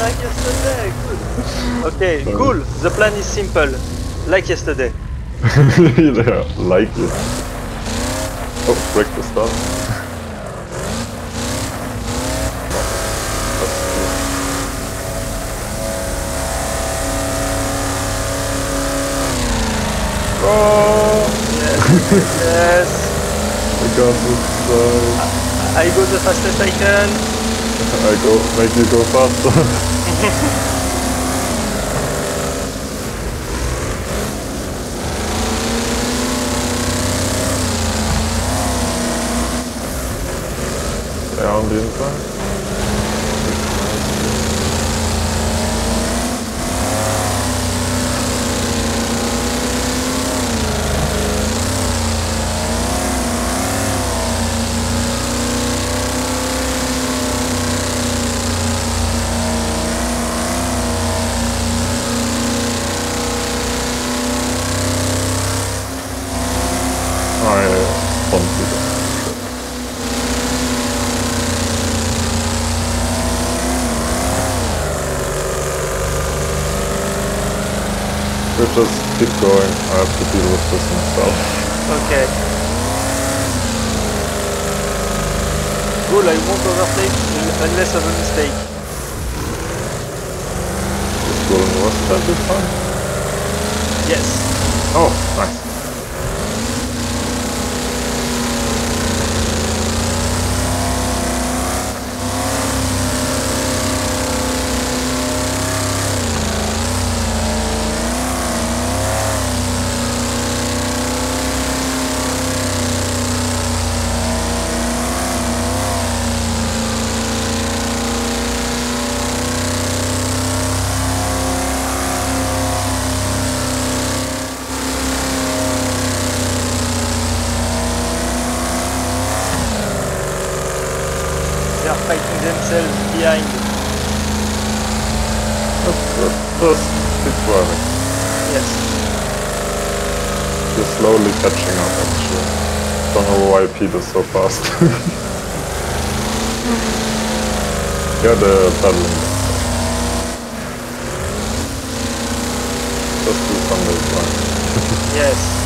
like yesterday. Good. Okay, cool. The plan is simple, like yesterday. Yeah, like it. Oh, break the start. Oh! Yes. I got this. I go the fastest I can. I go, make you go faster. They're on the inside. We'll just keep going. I have to deal with this myself. Okay. Cool, I won't overtake unless of a mistake. This golden was that this time? Yes. Oh, nice. They are fighting themselves behind. Just keep driving. Yes. You're slowly catching up, actually. Don't know why Pete is so fast. Yeah, the paddling. Just do some line. Yes.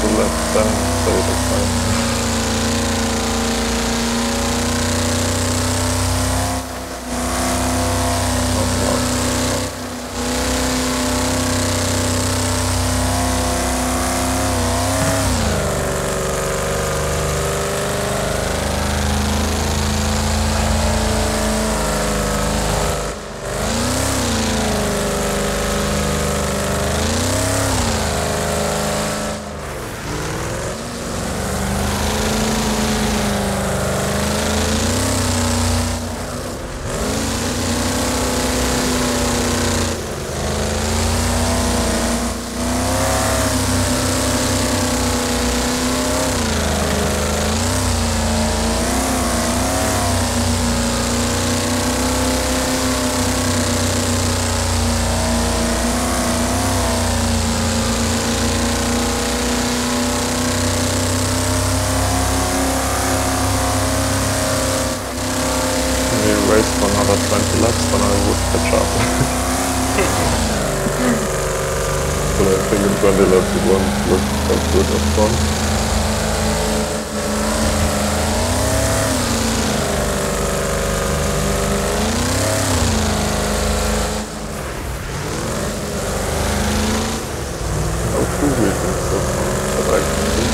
the left then say the time. Not loud. Race for another 20 laps, then I would catch up. But I think in 20 laps it won't look that good up front. No two vehicles so far that I can see.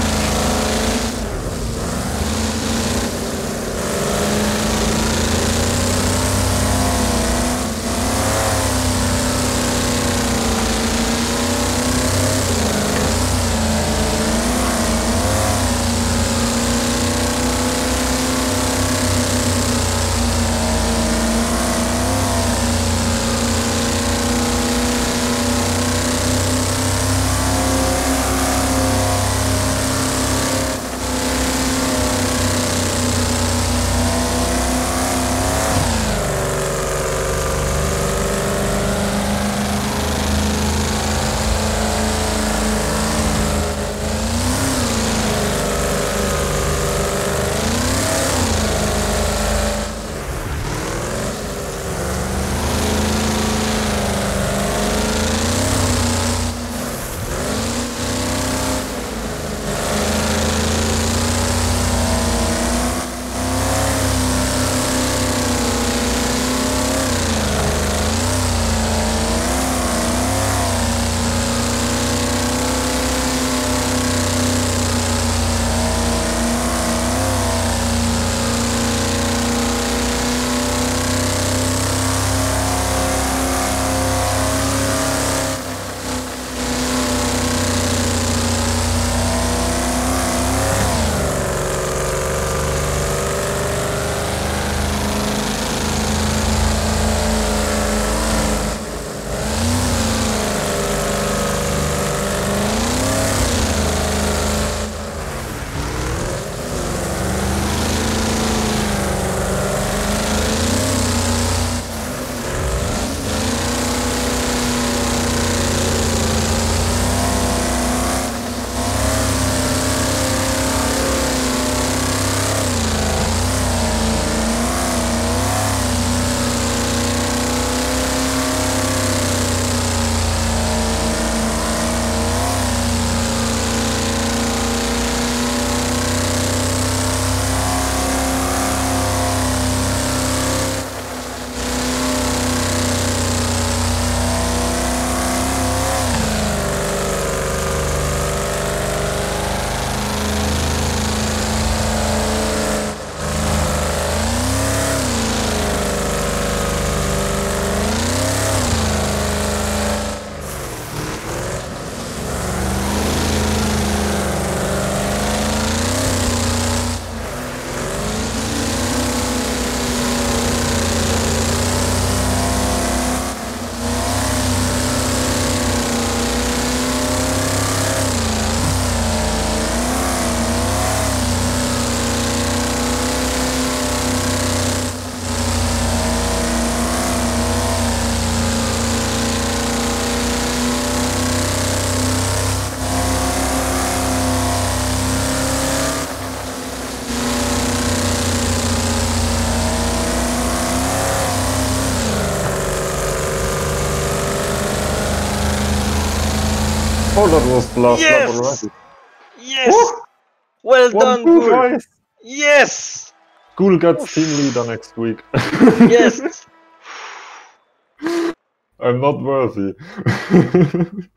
Oh, that was the last lap Yes! already. Yes! Oh! Well done, Ghoul! Guys! Yes! Ghoul gets team leader next week. Yes! I'm not worthy.